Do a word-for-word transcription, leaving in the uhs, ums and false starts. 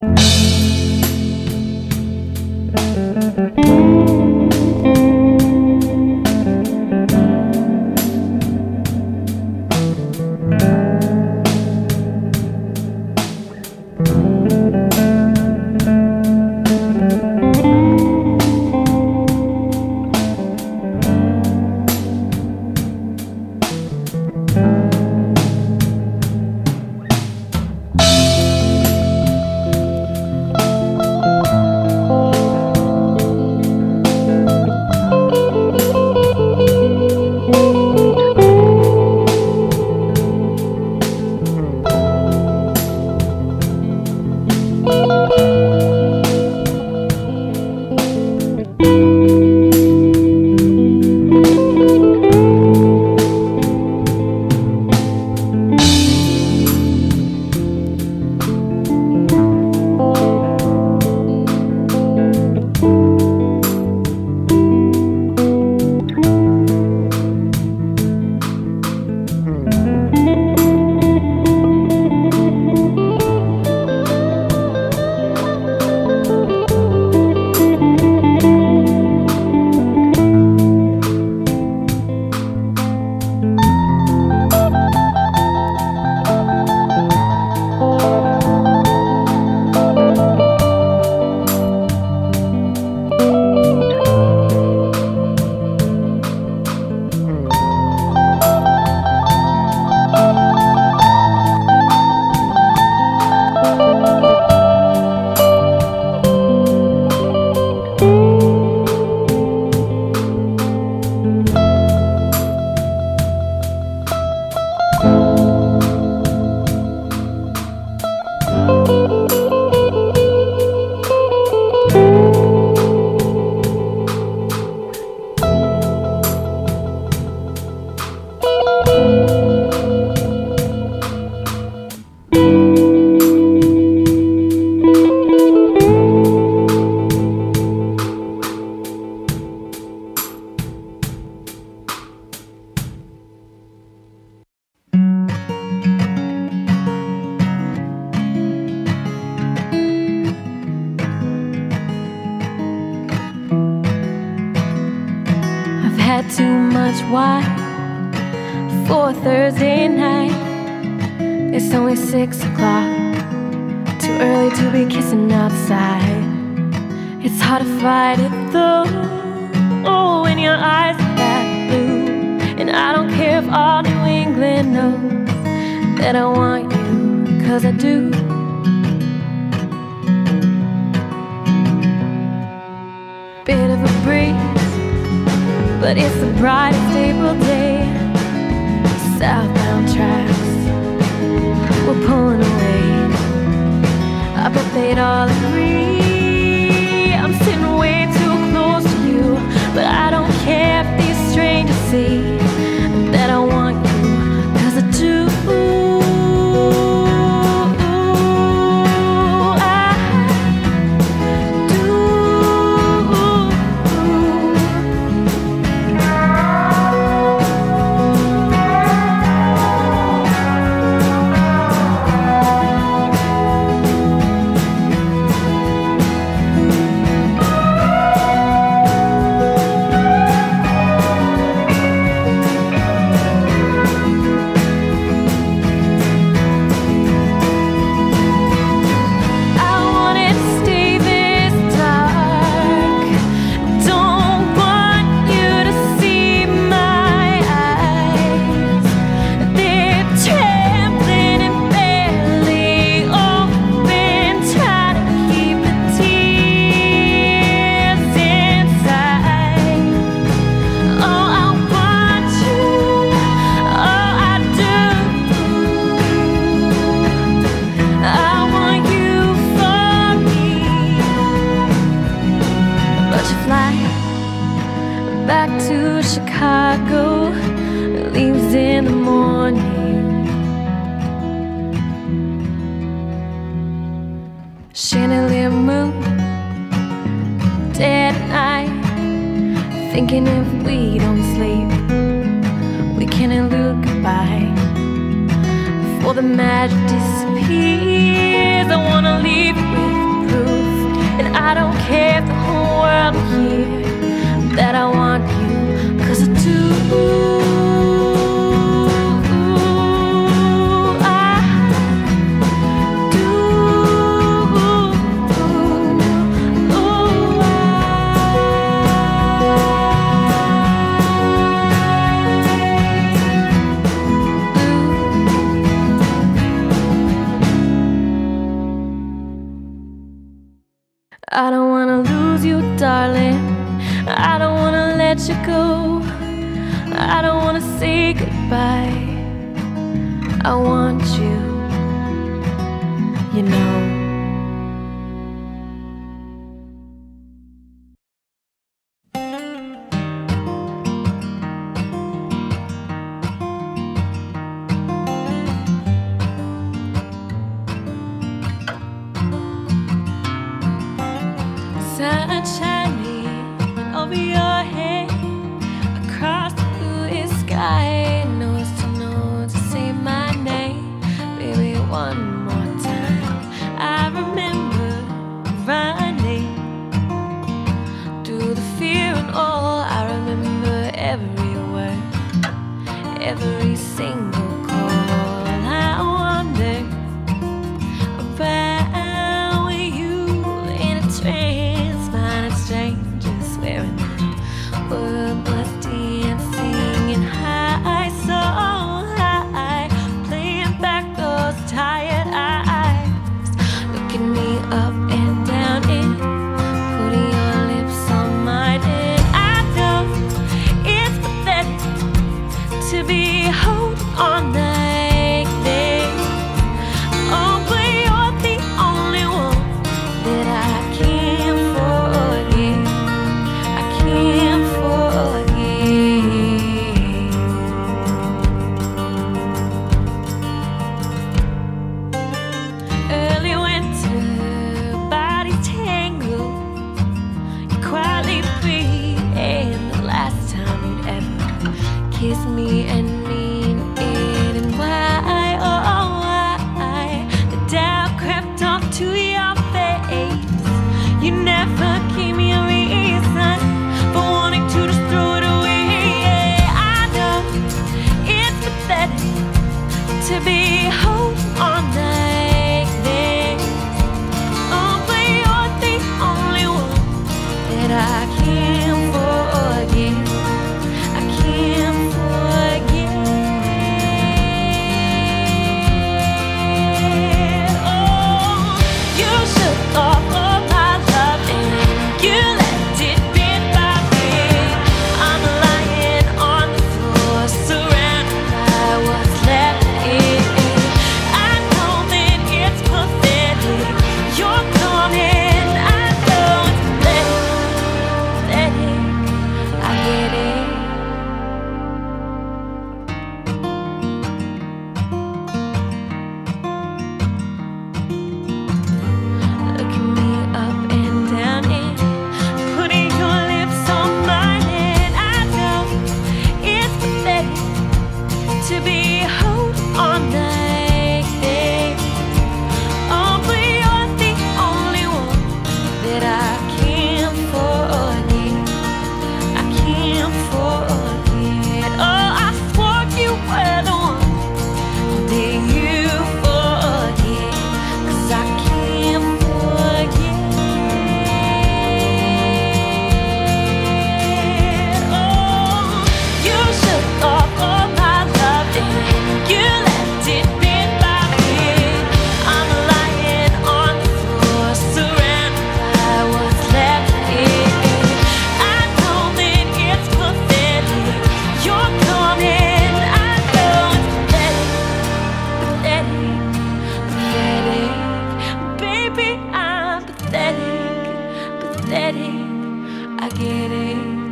Had too much wine for Thursday night. It's only six o'clock, too early to be kissing outside. It's hard to fight it though, oh, when your eyes are that blue. And I don't care if all New England knows that I want you, 'cause I do. Bit of a breeze, but it's the brightest April day. Southbound tracks were pulling away. I bet they'd all agree I'm sitting way too close to you. But I don't care if these strangers see that I want you, 'cause I do. Back to Chicago, leaves in the morning. Chandelier moon, dead at night, thinking if we don't sleep, we can elude goodbye before the magic disappears. I wanna leave with I don't wanna lose you, darling. I don't wanna let you go. I don't wanna say goodbye. I want you, you know. Sun shining over your head, across the blue sky, nose to nose to say my name, baby, one more time. I remember running through the fear and all. I remember every word, every single call. I wonder about you in a trance, mind of strangers swearing world was dancing and high, so high, playing back those tired eyes, looking me up and down and putting your lips on mine. And I know it's pathetic to be holding on like this. Oh, but you're the only one that I can't forget. I can't forget. Early winter, body tangled, you quietly breathe, and the last time you'd ever kiss me and mean it. And why, oh why, the doubt crept onto your face. You never gave me a reason for wanting to just throw it away. I know it's pathetic to be holding on like this. Oh, but you're the only one that I can't forget. I can't forget. Oh, you shook off all my love and you left it bit by bit. I'm lying on the floor, surrounded by what's left in. I know that it's pathetic. You're coming. I know it's pathetic. I get it. Looking me up and down and putting your lips on mine. And I know it's pathetic to be holding on like this. Oh, but you're the only one that I can't forget. I can't forget. Oh, I swore you were the one. Did you forget? 'Cause I can't forget. Oh, you shook off all my love and you left it bit by bit. I'm lying on the floor, surrounded by what's left in. I know that it's pathetic. You're coming. I know it's pathetic, pathetic, pathetic. Baby, I'm pathetic, pathetic. I get it.